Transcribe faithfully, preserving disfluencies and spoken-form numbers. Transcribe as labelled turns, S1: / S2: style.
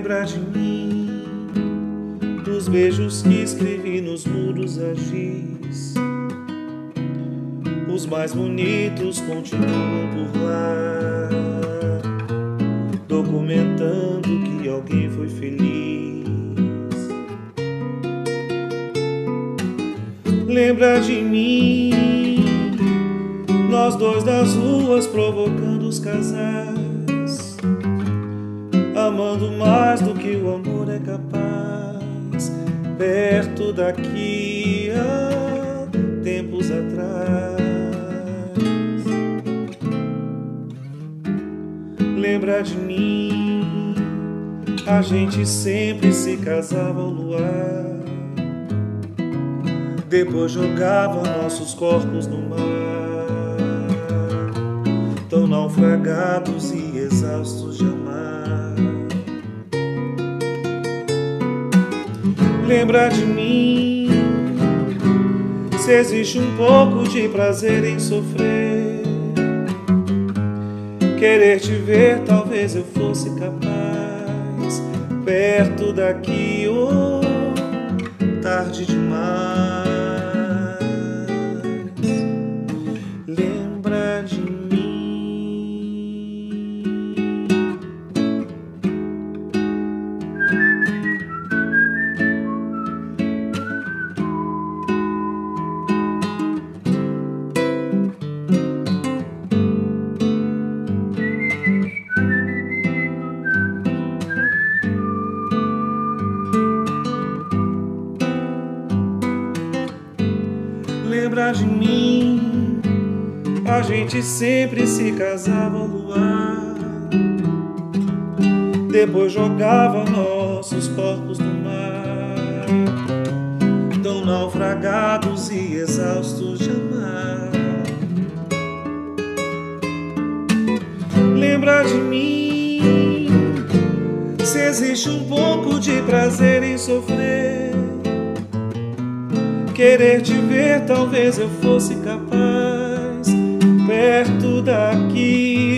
S1: Lembra de mim, dos beijos que escrevi nos muros a giz. Os mais bonitos continuam por lá, documentando que alguém foi feliz. Lembra de mim, nós dois nas ruas provocando os casais, amando mais do que o amor é capaz, perto daqui há tempos atrás. Lembra de mim, a gente sempre se casava ao luar, depois jogava nossos corpos no mar, tão naufragados e exaustos de amar. Lembra de mim, se existe um pouco de prazer em sofrer, querer te ver talvez eu fosse capaz, perto daqui ou oh, tarde demais. Lembra de mim. Lembra de mim, a gente sempre se casava ao luar, depois jogava nossos corpos no mar, tão naufragados e exaustos de amar. Lembra de mim, se existe um pouco de prazer em sofrer, querer te ver talvez eu fosse capaz, perto daqui